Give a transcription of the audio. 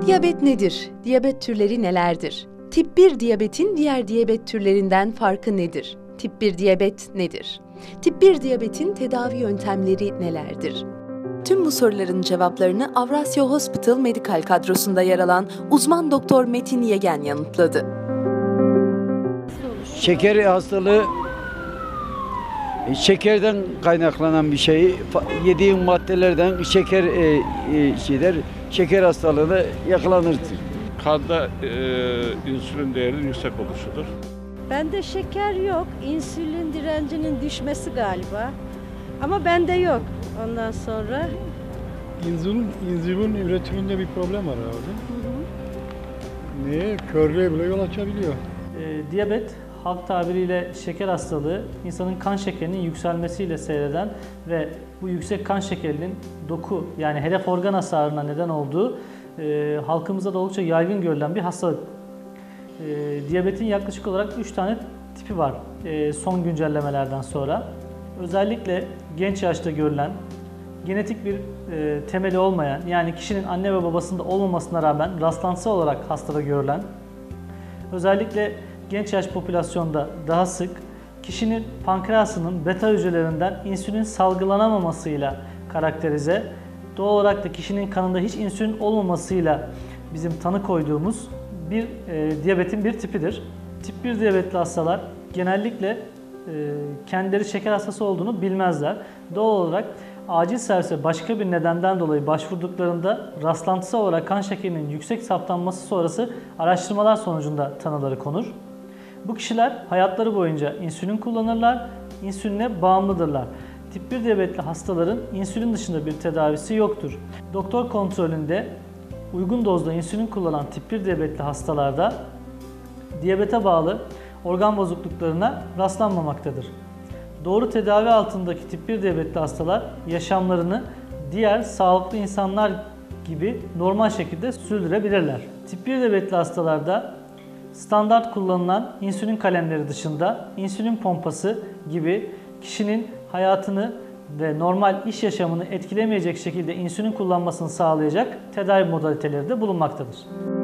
Diyabet nedir? Diyabet türleri nelerdir? Tip 1 diyabetin diğer diyabet türlerinden farkı nedir? Tip 1 diyabet nedir? Tip 1 diyabetin tedavi yöntemleri nelerdir? Tüm bu soruların cevaplarını Avrasya Hospital Medical kadrosunda yer alan uzman doktor Metin Yegen yanıtladı. Şeker hastalığı şekerden kaynaklanan bir şey. Yediğin maddelerden şeker hastalığına yakalanırsın. Kanda insülin değerinin yüksek oluşudur. Bende şeker yok, insülin direncinin düşmesi galiba. Ama bende yok ondan sonra. İnsülin üretiminde bir problem var herhalde. Neye? Körlüğe bile yol açabiliyor. Diyabet, halk tabiriyle şeker hastalığı, insanın kan şekerinin yükselmesiyle seyreden ve bu yüksek kan şekerinin doku yani hedef organ hasarına neden olduğu halkımızda da oldukça yaygın görülen bir hastalık. Diyabetin yaklaşık olarak 3 tane tipi var son güncellemelerden sonra. Özellikle genç yaşta görülen, genetik bir temeli olmayan, yani kişinin anne ve babasında olmamasına rağmen rastlantısal olarak hastada görülen, özellikle genç yaş popülasyonda daha sık, kişinin pankreasının beta hücrelerinden insülin salgılanamamasıyla karakterize, doğal olarak da kişinin kanında hiç insülin olmamasıyla bizim tanı koyduğumuz bir diyabetin bir tipidir. Tip 1 diyabetli hastalar genellikle kendileri şeker hastası olduğunu bilmezler. Doğal olarak acil servise başka bir nedenden dolayı başvurduklarında rastlantısal olarak kan şekerinin yüksek saptanması sonrası araştırmalar sonucunda tanıları konur. Bu kişiler hayatları boyunca insülin kullanırlar, insüline bağımlıdırlar. Tip 1 diyabetli hastaların insülin dışında bir tedavisi yoktur. Doktor kontrolünde uygun dozda insülin kullanan tip 1 diyabetli hastalarda diyabete bağlı organ bozukluklarına rastlanmamaktadır. Doğru tedavi altındaki tip 1 diyabetli hastalar yaşamlarını diğer sağlıklı insanlar gibi normal şekilde sürdürebilirler. Tip 1 diyabetli hastalarda standart kullanılan insülin kalemleri dışında insülin pompası gibi kişinin hayatını ve normal iş yaşamını etkilemeyecek şekilde insülin kullanmasını sağlayacak tedavi modaliteleri de bulunmaktadır.